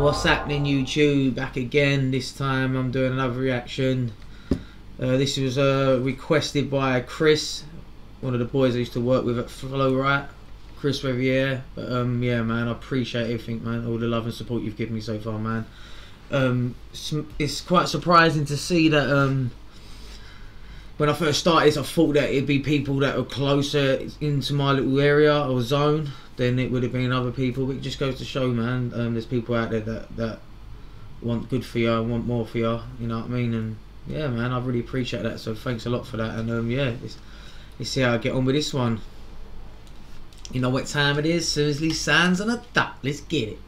What's happening, YouTube? Back again. This time I'm doing another reaction. This was requested by Chris, one of the boys I used to work with at Flow Right, Chris Riviere. But yeah, man, I appreciate everything, man. All the love and support you've given me so far, man. It's quite surprising to see that when I first started, I thought that it'd be people that were closer into my little area or zone than it would have been other people. But it just goes to show, man, there's people out there that want good for you, want more for you, you know what I mean? And yeah, man, I really appreciate that, so thanks a lot for that. And yeah, let's see how I get on with this one. You know what time it is? Seriously, Sands on the top. Let's get it.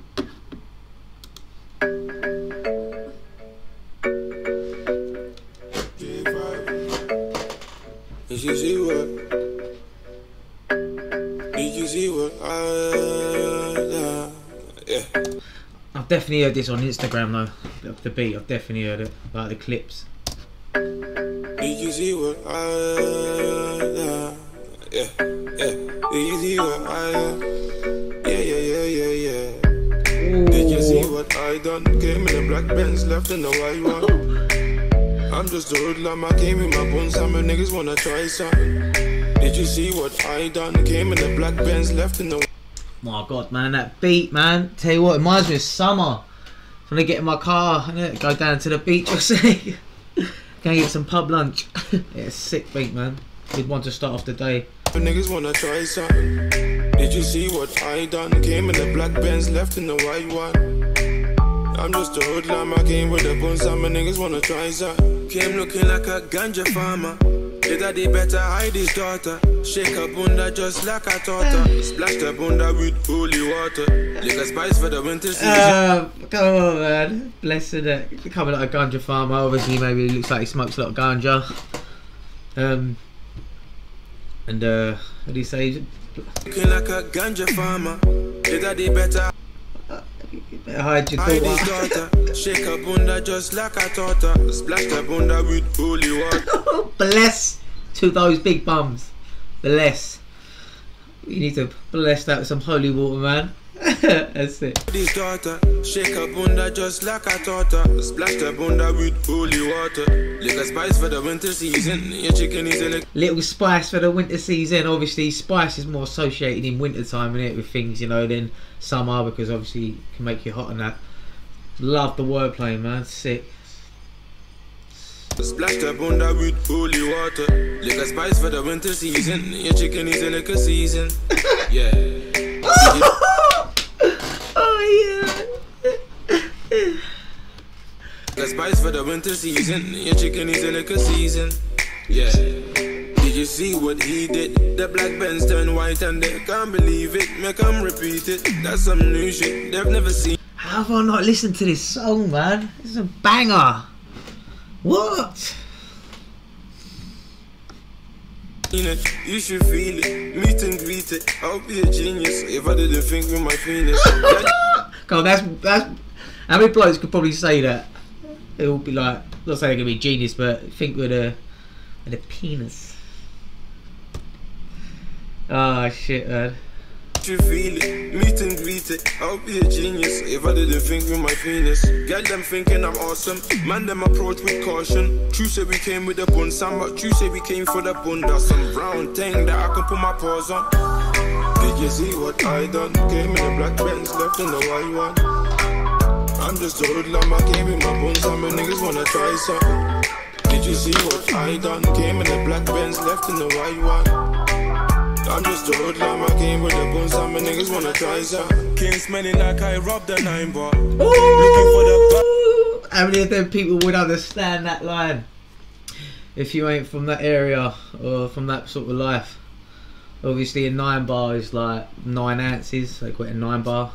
Did you see what? Did you see what yeah. I've definitely heard this on Instagram though. The beat, I've definitely heard it. Like the clips. Did you see what yeah. Did you see what yeah. Did you see what I done? Came in the black Benz, left in the white one. I'm just a hoodlum, I came in my bones, some niggas wanna try something. Did you see what I done? Came in the black Benz, left in the... My God, man, that beat, man. Tell you what, it reminds me of summer. When I get in my car, and go down to the beach or something. Go get some pub lunch. Yeah, sick beat, man. Good one to start off the day. Niggas wanna try something. Did you see what I done? Came in the black Benz, left in the white one. I'm just a hoodlum, I came with the bones, some niggas wanna try something. Came looking like a ganja farmer. The daddy better hide his daughter. Shake a bunda just like I taught her. Splash the bunda with holy water. Liquor spice for the winter season. Come on, man. Blessed it. Becoming like a ganja farmer. Obviously, maybe it looks like he smokes a lot of ganja. What do you say? Looking like a ganja farmer. The daddy better hide your daughter. Shake a bunda just like I taught her. Splash the bunda with holy water. Bless to those big bums. Bless. You need to bless that with some holy water, man. That's it. This daughter, shake a bunda just like I taught her. Splash the bunda with holy water. Little spice for the winter season. Your chicken is a little spice for the winter season. Obviously, spice is more associated in winter time, innit, with things, you know, than summer, because obviously it can make you hot and that. Love the wordplay, man. Sick. Splash the bunda with holy water. Liquor spice for the winter season. Your chicken is a liquor season. Yeah. Oh yeah. Liquor spice for the winter season. Your chicken is a liquor season. Yeah. Did you see what he did? The black Benz turned white and they can't believe it. Make them repeat it. That's some new shit they've never seen. How have I not listened to this song, man? This is a banger. What? You should feel it, meet and greet it. I'll be a genius if I didn't think with my penis. God, that's how many blokes could probably say that? It will be like, not saying they're gonna be genius, but think with a penis. Oh shit, man. You feel it, meet and greet it. I'll be a genius if I didn't think with my penis. Get them thinking I'm awesome, man them approach with caution. True say we came with the bun, some but true say we came for the bunda. Some brown thing that I can put my paws on. Did you see what I done? Came in the black Benz, left in the white one. I'm just a hoodlum, I came with my bun, some niggas wanna try something. Did you see what I done? Came in the black Benz, left in the white one. I'm just a hoodlum, I came with the bones, some niggas wanna try some. Came smelling like I robbed a 9 bar. Looking for the... How many of them people would understand that line? If you ain't from that area or from that sort of life. Obviously a 9 bar is like 9 ounces, they call it a 9 bar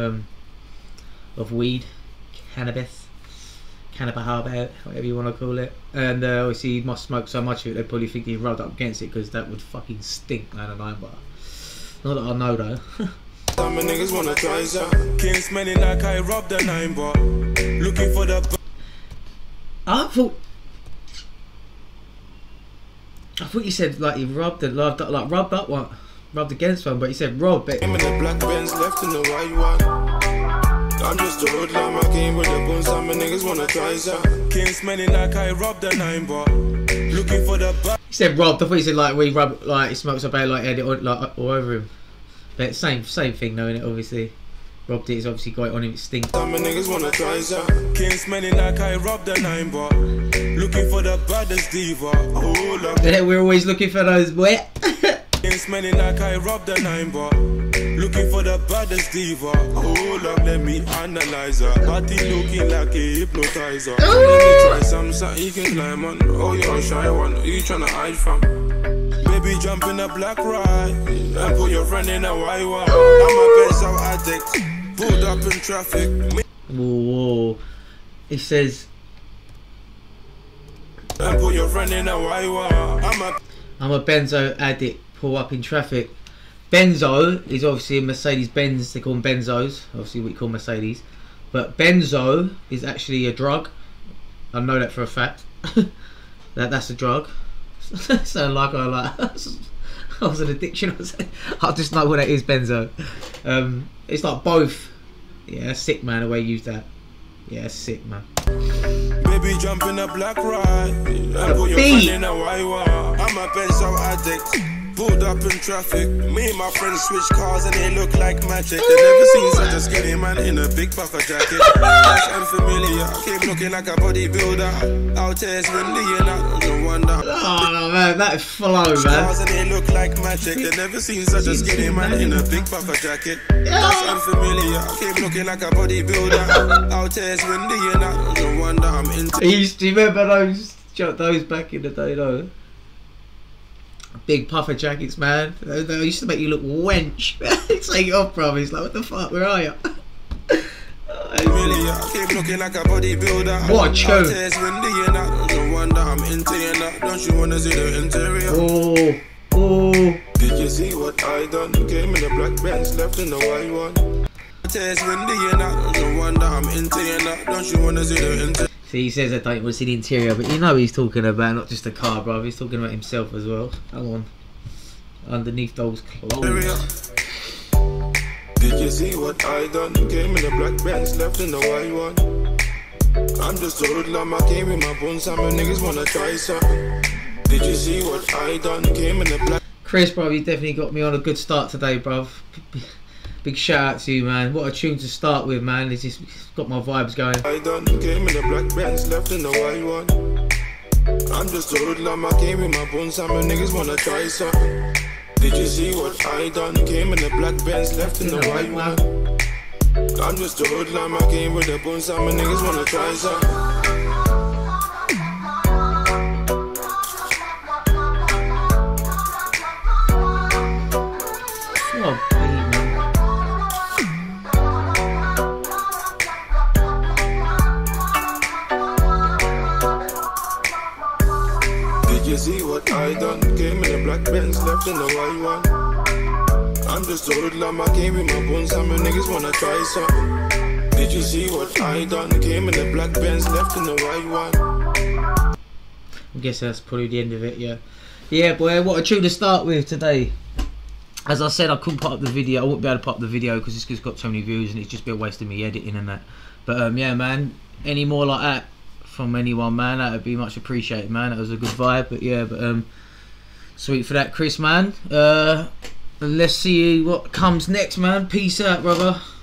of weed, cannabis, whatever you want to call it. And obviously he must smoke so much of it, they probably think he rubbed up against it, because that would fucking stink, man, a 9 bar. Not that I know though. Some niggas wanna try some. Came smelling like I robbed a 9 bar. Looking for the... I thought you said like you rubbed up one, rubbed against one, but you said rob it. Came in the black Benz, left in the white one. I'm just a hoodlum, I came with a bun, some niggas wanna try some. Came smelling like I robbed a 9 bar. Looking for the back. He said robbed. I thought he said like we rub, like he smokes a bag like Eddie like all over him. But same thing though, innit? Obviously, robbed it. He's obviously got it on him. It stinks. Some niggas wanna try some. Came smelling like I robbed a 9 bar. Looking for the baddest diva. Hold up. We're always looking for those wet. Came smelling like I robbed a 9 bar. Looking for the baddest diva. Hold up, let me analyze her. Body looking like a hypnotizer. Let me try something you can climb on. Oh, you're shy one. Who you tryna hide from? Baby, jump in a black ride and put your friend in a white one. I'm a pencil addict. Pulled up in traffic. Whoa. He says. And put your friend in a white one. I'm a benzo addict. Pull up in traffic. Benzo is obviously a Mercedes-Benz. They call them benzos. Obviously, we call Mercedes. But benzo is actually a drug. I know that for a fact. That's a drug. Sound like I was an addiction. I just know what that is, benzo. It's like both. Yeah, that's sick, man. The way you use that. Yeah, that's sick, man. Baby, jump in a black ride and put your friend in a white one. I'm a benzo addict. Pulled up in traffic. Me and my friends switch cars and they look like magic. They never seen such a skinny man in a big puffer jacket. That's unfamiliar. Came looking like a bodybuilder. Out here it's windy and I don't wonder. Oh man, that is flow, man. Cars and they look like magic. They never seen such a skinny man in a big puffer jacket. That's unfamiliar. Came looking like a bodybuilder. Out here it's windy and I don't wonder. I'm into. Do you remember those back in the day, though? Big puffer jackets, man. They used to make you look wench. Take it off, bro. He's like, what the fuck? Where are you? Came looking like a bodybuilder. What a tune. Don't wonder I'm into you now. Don't you wanna see the interior? Oh, oh. Did you see what I done? Came in the black Benz, left in the white one. It's windy and don't wonder I'm into you now. Don't you wanna see the interior? See, he says I don't want to see the interior, but you know he's talking about not just the car, bro. He's talking about himself as well. Come on. Underneath those clothes. Did you see what I done? Came in the black Benz, left in the white one. I'm just a hoodlum, I came with my bones, some niggas wanna try some. Did you see what I done? Came in the black. Chris, bro, you definitely got me on a good start today, bro. Big shout out to you, man. What a tune to start with, man. It's just got my vibes going. I done came in the black Benz, left in the white one. I'm just a hoodlum, I came with my bones, some niggas wanna try some. Did you see what I done? Came in the black Benz, left in the white one. I'm just a hoodlum, I came with the bones, some niggas wanna try some. You see what I done? Came in a black Benz, left in the white one. I'm just a hoodlum, I came with my bones, some niggas wanna try some. Did you see what I done? Came in a black Benz, left in the white one. I guess that's probably the end of it, yeah. Yeah, boy, what a tune to start with today. As I said, I couldn't put up the video. I wouldn't be able to put up the video because it's just got so many views and it's just been wasting me editing and that. But yeah, man, any more like that from anyone, man, that would be much appreciated, man. That was a good vibe. But yeah, sweet for that, Chris, man. Let's see what comes next, man. Peace out, brother.